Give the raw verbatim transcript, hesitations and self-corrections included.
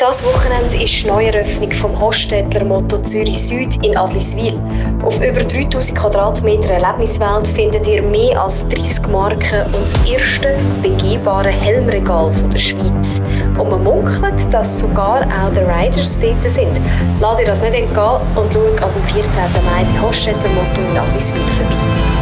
Dieses Wochenende ist die Neueröffnung vom Hostetler Motto Zürich Süd in Adliswil. Auf über dreitausend Quadratmeter Erlebniswelt findet ihr mehr als dreissig Marken und das erste begehbare Helmregal von der Schweiz. Und man munkelt, dass sogar auch die Riders dort sind. Lasst ihr das nicht entgehen und schaut ab dem vierzehnten Mai bei Hostetler Motto in Adliswil vorbei.